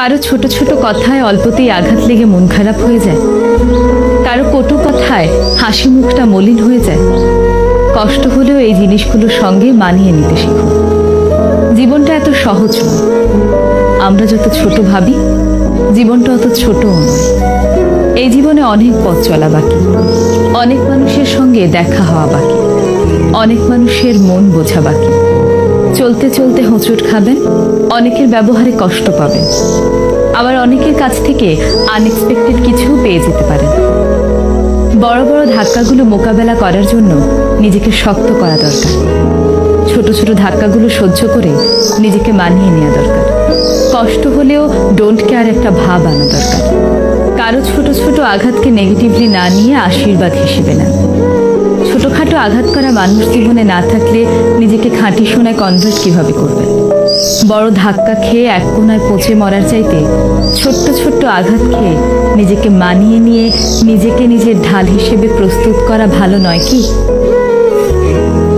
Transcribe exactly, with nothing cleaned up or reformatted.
কারো ছোট ছোট কথায় অল্পতেই আঘাত লেগে মন খারাপ হয়ে যায়, কারো কটু কথায় হাসি মুখটা মলিন হয়ে যায়। কষ্ট হলেও এই জিনিসগুলোর সঙ্গে মানিয়ে নিতে শিখো। জীবনটা এত সহজ নয়। আমরা যত ছোট ভাবি, জীবনটা অত ছোটও নয়। এই জীবনে অনেক পথ চলা বাকি, অনেক মানুষের সঙ্গে দেখা হওয়া বাকি, অনেক মানুষের মন বোঝা বাকি। চলতে চলতে হোঁচট খাবেন, অনেকের ব্যবহারে কষ্ট পাবেন, আবার অনেকের কাছ থেকে আনএক্সপেক্টেড কিছু পেয়ে যেতে পারেন। বড় বড় ধাক্কাগুলো মোকাবেলা করার জন্য নিজেকে শক্ত করা দরকার। ছোট ছোট ধাক্কাগুলো সহ্য করে নিজেকে মানিয়ে নেওয়া দরকার। কষ্ট হলেও ডোন্ট কেয়ার একটা ভাব আনা দরকার। কারো ছোট ছোট আঘাতকে নেগেটিভলি না নিয়ে আশীর্বাদ হিসেবে না। ছোটখাটো আঘাত করা মানুষ জীবনে না থাকলে নিজেকে খাঁটি সোনায় কনভার্ট কিভাবে করবে? বড় ধাক্কা খেয়ে এক কোনায় পচে মরার চাইতে ছোট্ট ছোট্ট আঘাত খেয়ে নিজেকে মানিয়ে নিয়ে নিজেকে নিজের ঢাল হিসেবে প্রস্তুত করা ভালো নয় কি?